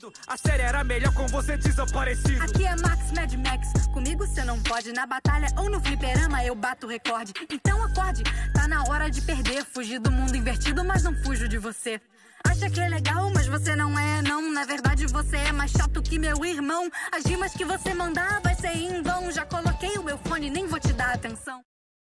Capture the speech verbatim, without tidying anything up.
A série era melhor com você desaparecido. Aqui é Max Mad Max, comigo cê não pode. Na batalha ou no fliperama eu bato o recorde. Então acorde, tá na hora de perder. Fugir do mundo invertido, mas não fujo de você. Acha que é legal, mas você não é, não. Na verdade você é mais chato que meu irmão. As rimas que você mandar vai ser em vão. Já coloquei o meu fone, nem vou te dar atenção.